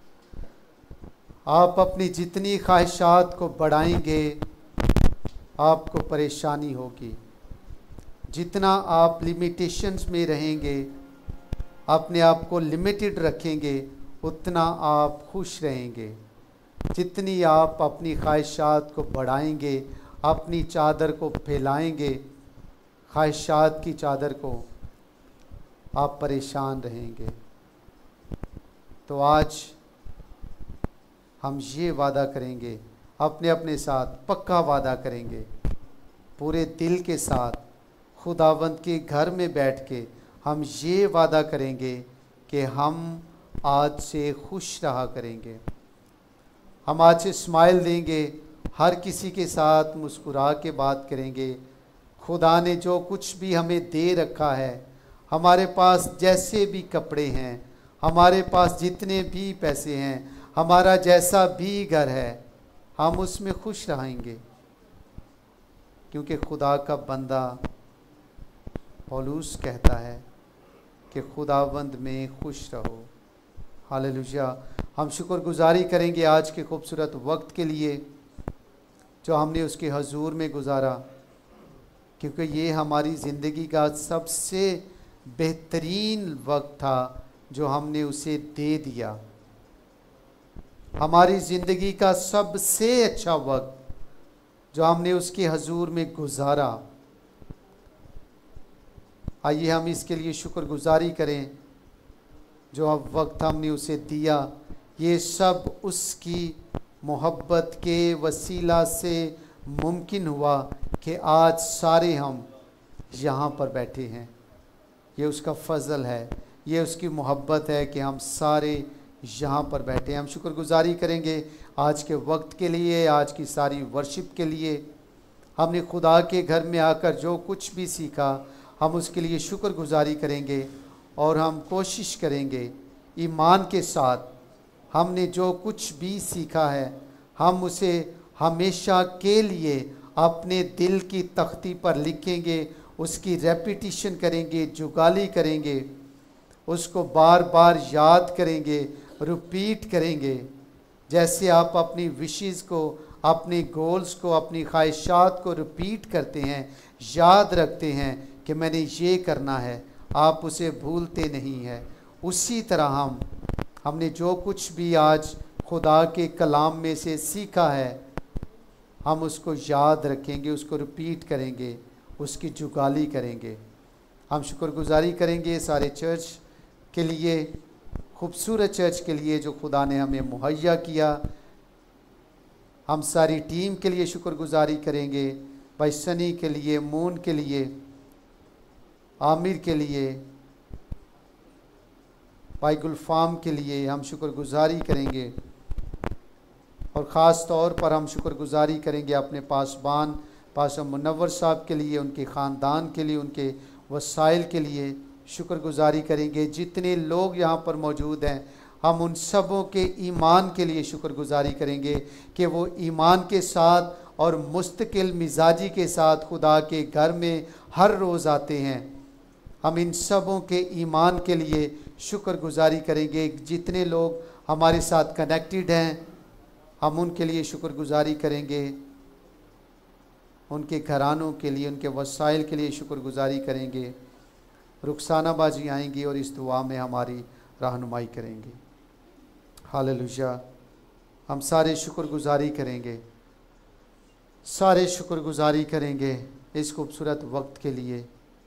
आप अपनी जितनी ख्वाहिशात को बढ़ाएंगे आपको परेशानी होगी। जितना आप लिमिटेशंस में रहेंगे, अपने आप को लिमिटेड रखेंगे, उतना आप खुश रहेंगे। जितनी आप अपनी ख्वाहिशात को बढ़ाएंगे, अपनी चादर को फैलाएंगे, ख्वाहिशात की चादर को, आप परेशान रहेंगे। तो आज हम ये वादा करेंगे, अपने अपने साथ पक्का वादा करेंगे, पूरे दिल के साथ खुदावंद के घर में बैठ के हम ये वादा करेंगे कि हम आज से खुश रहा करेंगे। हम आज से स्माइल देंगे, हर किसी के साथ मुस्कुरा के बात करेंगे। खुदा ने जो कुछ भी हमें दे रखा है, हमारे पास जैसे भी कपड़े हैं, हमारे पास जितने भी पैसे हैं, हमारा जैसा भी घर है, हम उसमें खुश रहेंगे, क्योंकि खुदा का बंदा पौलुस कहता है कि खुदावंद में खुश रहो। हालेलुया। हम शुक्रगुजारी करेंगे आज के खूबसूरत वक्त के लिए जो हमने उसके हजूर में गुजारा, क्योंकि ये हमारी ज़िंदगी का सबसे बेहतरीन वक्त था जो हमने उसे दे दिया। हमारी ज़िंदगी का सबसे अच्छा वक्त जो हमने उसके हजूर में गुजारा। आइए हम इसके लिए शुक्रगुजारी करें जो अब वक्त हमने उसे दिया। ये सब उसकी मोहब्बत के वसीला से मुमकिन हुआ कि आज सारे हम यहाँ पर बैठे हैं। ये उसका फ़ज़ल है, ये उसकी मोहब्बत है कि हम सारे यहाँ पर बैठे हैं। हम शुक्रगुजारी करेंगे आज के वक्त के लिए, आज की सारी वर्शिप के लिए। हमने खुदा के घर में आकर जो कुछ भी सीखा, हम उसके लिए शुक्रगुजारी करेंगे और हम कोशिश करेंगे ईमान के साथ हमने जो कुछ भी सीखा है, हम उसे हमेशा के लिए अपने दिल की तख्ती पर लिखेंगे, उसकी रेपिटिशन करेंगे, जुगाली करेंगे, उसको बार बार याद करेंगे, रिपीट करेंगे। जैसे आप अपनी विशेज़ को, अपने गोल्स को, अपनी ख्वाहिशात को रिपीट करते हैं, याद रखते हैं कि मैंने ये करना है, आप उसे भूलते नहीं हैं। उसी तरह हम हमने जो कुछ भी आज खुदा के कलाम में से सीखा है, हम उसको याद रखेंगे, उसको रिपीट करेंगे, उसकी जुगाली करेंगे। हम शुक्रगुजारी करेंगे सारे चर्च के लिए, खूबसूरत चर्च के लिए जो खुदा ने हमें मुहैया किया। हम सारी टीम के लिए शुक्रगुजारी करेंगे, भाई सनी के लिए, मून के लिए, आमिर के लिए, भाई गुलफाम के लिए हम शुक्रगुजारी करेंगे। और ख़ास तौर पर हम शुक्रगुजारी करेंगे अपने पासबान पास मुनव्वर साहब के लिए, उनके ख़ानदान के लिए, उनके वसाइल के लिए शुक्रगुजारी करेंगे। जितने लोग यहाँ पर मौजूद हैं, हम उन सबों के ईमान के लिए शुक्रगुजारी करेंगे कि वो ईमान के साथ और मुस्तकिल मिजाजी के साथ खुदा के घर में हर रोज़ आते हैं। हम इन सबों के ईमान के लिए शुक्रगुजारी करेंगे। जितने लोग हमारे साथ कनेक्टेड हैं, हम उनके लिए शुक्रगुजारी करेंगे, उनके घरानों के लिए, उनके वसाइल के लिए शुक्रगुजारी करेंगे। रुखसाना बाजी आएंगी और इस दुआ में हमारी रहनुमाई करेंगी। हालेलुया। हम सारे शुक्रगुजारी करेंगे सारे शुक्रगुजारी करेंगे इस खूबसूरत वक्त के लिए।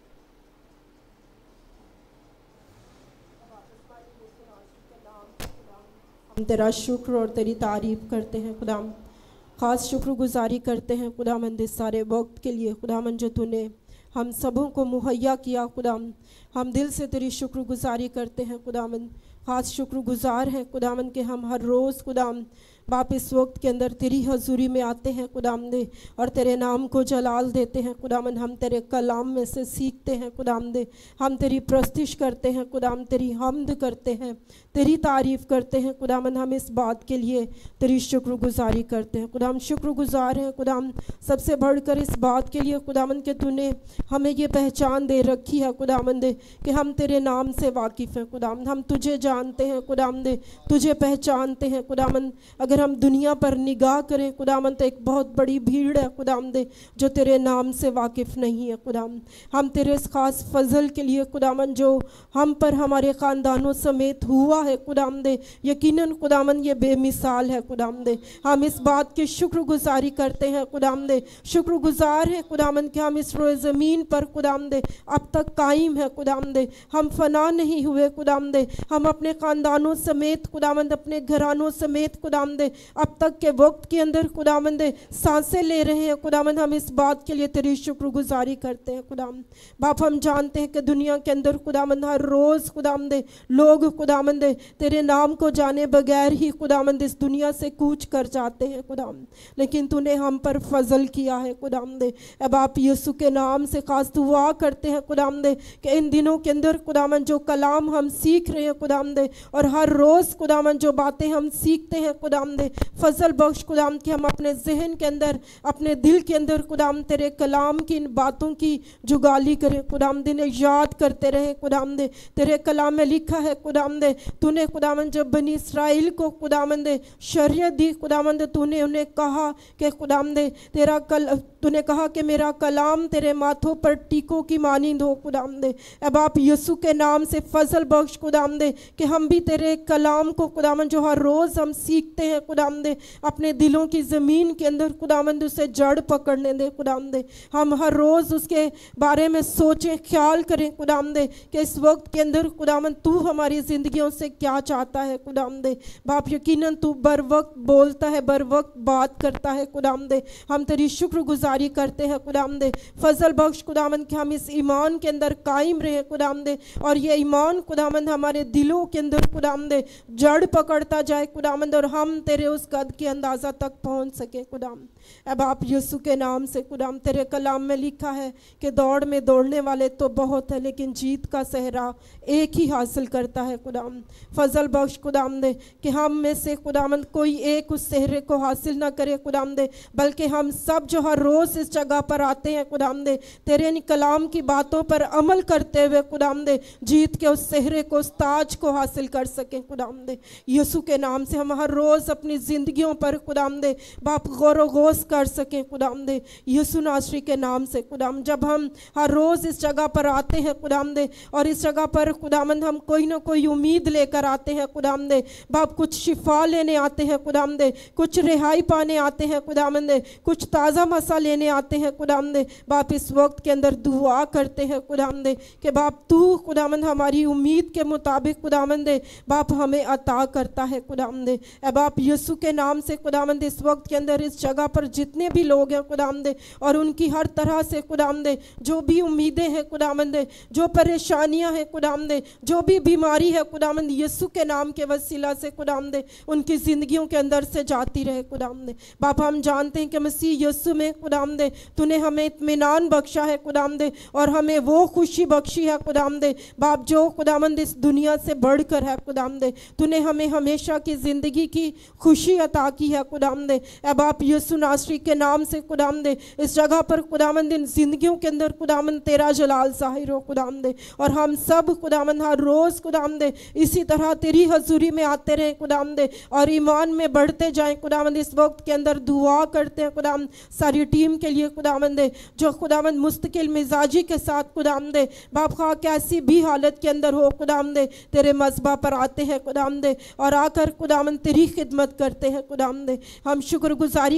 हम तेरा शुक्र और तेरी तारीफ करते हैं खुदाम, ख़ास शुक्रगुजारी करते हैं खुदामंद इस सारे वक्त के लिए खुदामंद जो तूने हम सबों को मुहैया किया खुदाम। हम दिल से तेरी शुक्रगुजारी करते हैं खुदामंद, ख़ास शुक्रगुजार हैं खुदामंद के हम हर रोज़ खुदाम बाप इस वक्त के अंदर तेरी हजूरी में आते हैं खुदामदे और तेरे नाम को जलाल देते हैं खुदामंद। हम तेरे कलाम में से सीखते हैं खुदामदे, हम तेरी प्रस्तिश करते हैं खुदाम, तेरी हमद करते हैं, तेरी तारीफ़ करते हैं खुदामंद। हम इस बात के लिए तेरी शुक्रगुजारी करते हैं खुदाम, शुक्रगुजार हैं खुदाम सबसे बढ़कर इस बात के लिए खुदामंद के तूने हमें ये पहचान दे रखी है खुदामंद कि हम तेरे नाम से वाकिफ़ हैं खुदाम, हम तुझे जानते हैं खुदामंद, तुझे पहचानते हैं खुदामंद। अगर हम दुनिया पर निगाह करें खुदामंद तो एक बहुत बड़ी भीड़ है खुदामंद जो तेरे नाम से वाकिफ़ नहीं है खुदाम। हम तेरे इस ख़ास फजल के लिए खुदामंद जो हम पर हमारे ख़ानदानों समेत हुआ है खुदामंद, यकीनन खुदामंद ये बेमिसाल है खुदामंद। हम इस बात की शुक्रगुजारी करते हैं खुदामंद, शुक्रगुजार हैं खुदामंद कि हम इस रोए ज़मीन पर खुदामंद अब तक कायम है खुदामंद, हम फना नहीं हुए खुदामंद, हम अपने ख़ानदानों समेत खुदामंद अपने घरानों समेत खुदामंद अब तक के वक्त के अंदर खुदामंद सांसें ले रहे हैं खुदामंद। हम इस बात के लिए तेरी शुक्रगुजारी करते हैं खुदाम। बाप हम जानते हैं कि दुनिया के अंदर खुदामंद हर रोज़ खुदामंद लोग खुदामंद तेरे नाम को जाने बगैर ही खुदामंद इस दुनिया से कूच कर जाते हैं खुदाम, लेकिन तूने हम पर फजल किया है खुदामंद। अब आप यीशु के नाम से खास दुआ करते हैं खुदामंद कि इन दिनों के अंदर खुदामंद जो कलाम हम सीख रहे हैं खुदामंद और हर रोज़ खुदामंद जो बातें हम सीखते हैं खुदामंद फजल बख्श खुदाम कि हम अपने जहन के अंदर अपने दिल के अंदर खुदाम तेरे कलाम की इन बातों की जुगाली करें खुदाम, दिन याद करते रहे खुदाम। तेरे कलाम में लिखा है खुदाम तूने खुदामंद जब बनी इसराइल को खुदामंद शरीयत दी खुदामंद तूने उन्हें कहा कि खुदाम तेरा कल तूने कहा कि मेरा कलाम तेरे माथों पर टीकों की मानिंद हो खुदाम। अब आप यीशु के नाम से फजल बख्श खुदाम कि हम भी तेरे कलाम को खुदामंद जो हर रोज़ हम सीखते हैं खुदामंद अपने दिलों की ज़मीन के अंदर खुदामंद उसे जड़ पकड़ने दे खुदामंद। हम हर रोज़ उसके बारे में सोचें, ख्याल करें खुदामंद कि इस वक्त के अंदर खुदामंद तू हमारी ज़िंदगियों से क्या चाहता है खुदामंद। बाप यकीनन तू बर वक्त बोलता है, बर वक्त बात करता है खुदामंद। हम तेरी शुक्रगुजारी करते हैं खुदामंद, फजल बख्श खुदामंद कि हम इस ईमान के अंदर कायम रहे खुदामंद और ये ईमान खुदामंद हमारे दिलों के अंदर खुदामंद जड़ पकड़ता जाए खुदामंद और हम तेरे उस कद के अंदाज़ा तक पहुंच सके खुदाम। अब आप यीशु के नाम से खुदाम तेरे कलाम में लिखा है कि दौड़ में दौड़ने वाले तो बहुत है लेकिन जीत का सहरा एक ही हासिल करता है खुदाम। फजल बख्श खुदाम दे कि हम में से खुदामंद कोई एक उस सहरे को हासिल ना करे खुदाम दे, बल्कि हम सब जो हर रोज़ इस जगह पर आते हैं खुदाम दे तेरे इन कलाम की बातों पर अमल करते हुए खुदाम दे जीत के उस सहरे को, उस ताज को हासिल कर सकें खुदाम दे। यीशु के नाम से हम हर रोज़ अपनी ज़िंदगियों पर खुदाम दे बाप गौर गोश कर सकें खुदाम दे यीशु नासरी के नाम से खुदाम। जब हम हर रोज़ इस जगह पर आते हैं खुदाम दे और इस जगह पर खुदामंद हम कोई ना कोई उम्मीद लेकर आते हैं खुदाम दे बाप, कुछ शिफा लेने आते हैं खुदाम दे, कुछ रिहाई पाने आते हैं खुदामंद दे, कुछ ताज़ा मसा लेने आते हैं खुदाम दे बाप। इस वक्त के अंदर दुआ करते हैं खुदाम दे कि बाप तू खुदामंद हमारी उम्मीद के मुताबिक खुदामंद दे बाप हमें अता करता है खुदाम दे। अब आप यीशु के नाम से खुदामंद इस वक्त के अंदर इस जगह पर जितने भी लोग हैं खुदामंद और उनकी हर तरह से खुदामंद जो भी उम्मीदें हैं खुदामंद, जो परेशानियां हैं खुदामंद, जो भी बीमारी है खुदामंद यीशु के नाम के वसीला से खुदामंद उनकी ज़िंदगियों के अंदर से जाती रहे खुदामंद। बाप हम जानते हैं कि मसीह यीशु में खुदामंद तूने हमें इत्मीनान बख्शा है खुदामंद और हमें वो खुशी बख्शी है खुदामंद बाप जो खुदामंद इस दुनिया से बढ़कर है खुदामंद। तूने हमें हमेशा की ज़िंदगी की खुशी अता की है खुदामंद। अब आप यीशु नासरी के नाम से खुदामंद इस जगह पर खुदामंद इन जिंदगियों के अंदर खुदामंद तेरा जलाल ज़ाहिर हो खुदामंद और हम सब खुदामंद हर रोज़ खुदामंद इसी तरह तेरी हजूरी में आते रहें खुदामंद और ईमान में बढ़ते जाएं खुदामंद। इस वक्त के अंदर दुआ करते हैं खुदामंद सारी टीम के लिए खुदामंद जो खुदामंद मुस्तकिल मिजाजी के साथ खुदामंद बाप खा कैसी भी हालत के अंदर हो खुदामंद तेरे मज़बा पर आते हैं खुदामंद और आकर खुदामंद तेरी खिदमत करते हैं खुदामंद। हम शुक्रगुजारी करते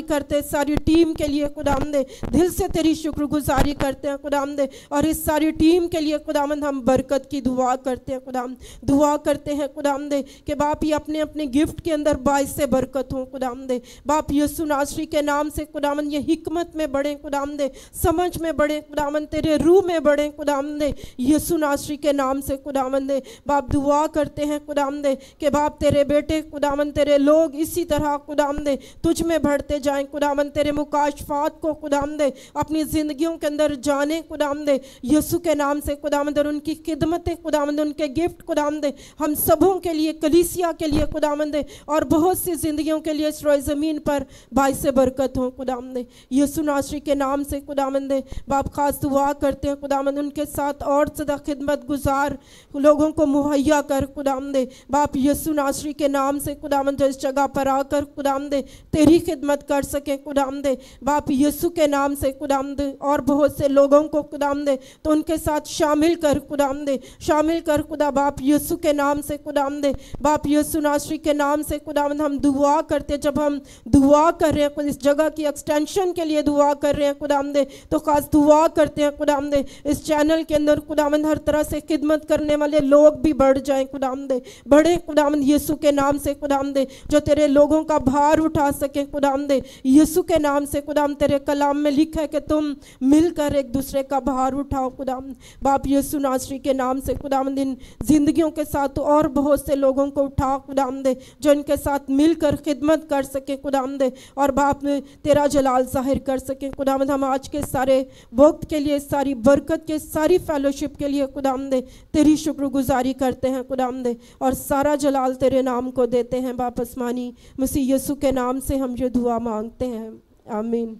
सारी टीम के लिए खुदावंद दिल से तेरी शुक्रगुजारी करते हैं खुदावंद, और इस सारी टीम के लिए खुदावंद हम बरकत की दुआ करते हैं खुदावंद, दुआ करते हैं खुदावंद कि बाप ये अपने अपने गिफ्ट के अंदर बाइस से बरकत हो खुदावंद। बाप यीशु नासरी के नाम से खुदावंद ये हिकमत में बढ़े खुदावंद, समझ में बढ़े खुदावंद, तेरे रूह में बढ़े खुदावंद, यीशु नासरी के नाम से खुदावंद। बाप दुआ करते हैं खुदावंद कि बाप तेरे बेटे खुदावंद, तेरे लोग इसी तरह खुदावंद तुझ में बढ़ते जाएं खुदावंद, तेरे मुकाशफात को खुदावंद अपनी ज़िंदगियों के अंदर जाने खुदावंद, यीशु के नाम से खुदावंद, और उनकी खिदमतें खुदावंद, उनके गिफ्ट खुदावंद हम सबों के लिए, कलीसिया के लिए खुदावंद, और बहुत सी ज़िंदगियों के लिए इस रोए ज़मीन पर बाइस बरकत हो खुदावंद, यीशु नासरी के नाम से खुदावंद। बाप खास दुआ करते हैं खुदावंद उनके साथ और ज़्यादा खिदमत गुजार लोगों को मुहैया कर खुदावंद। बाप यीशु नासरी के नाम से खुदावंद इस जगह पर आकर खुदावंद तेरी खिदमत कर सके खुदावंद। बाप यीशु के नाम से खुदावंद और बहुत से लोगों को खुदावंद तो उनके साथ शामिल कर खुदावंद, शामिल कर खुदा बाप यीशु के नाम से खुदावंद। बाप यीशु नासरी के नाम से खुदावंद हम दुआ करते, जब हम दुआ कर रहे हैं इस जगह की एक्सटेंशन के लिए दुआ कर रहे हैं खुदावंद, तो खास दुआ करते हैं खुदावंद इस चैनल के अंदर खुदावंद हर तरह से खिदमत करने वाले लोग भी बढ़ जाएं खुदावंद, बड़े खुदावंद यीशु के नाम से खुदावंद, जो तेरे लोगों का भार उठा सके खुदावंद, यीशु के नाम से खुदावंद। तेरे कलाम में लिखा है कि तुम मिलकर एक दूसरे का भार उठाओ खुदावंद। बाप यीशु नासरी के नाम से खुदावंद इन जिंदगियों के साथ और बहुत से लोगों को उठा खुदावंद, जो इनके साथ मिलकर खिदमत कर सके खुदावंद, और बाप में तेरा जलाल जाहिर कर सके खुदावंद। हम आज के सारे वक्त के लिए, सारी बरकत के, सारी फेलोशिप के लिए खुदावंद तेरी शुक्रगुजारी करते हैं खुदावंद, और सारा जलाल तेरे नाम को देते हैं। बाप आसमानी मसीह यीशु के नाम से हम ये दुआ मांगते हैं, आमीन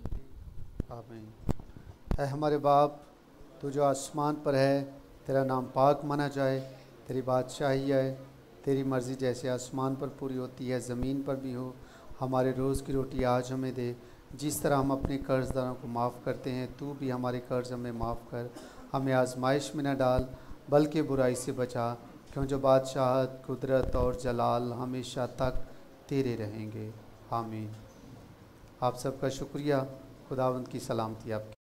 आमीन। है हमारे बाप, तू जो आसमान पर है, तेरा नाम पाक माना जाए, तेरी बादशाही आए, तेरी मर्ज़ी जैसे आसमान पर पूरी होती है ज़मीन पर भी हो। हमारे रोज़ की रोटी आज हमें दे, जिस तरह हम अपने कर्जदारों को माफ़ करते हैं, तू भी हमारे कर्ज हमें माफ़ कर। हमें आजमाइश में न डाल, बल्कि बुराई से बचा, क्यों जो बादशाहत, कुदरत और जलाल हमेशा तक तेरे रहेंगे, आमीन। आप सबका शुक्रिया। खुदावंद की सलामती आपकी।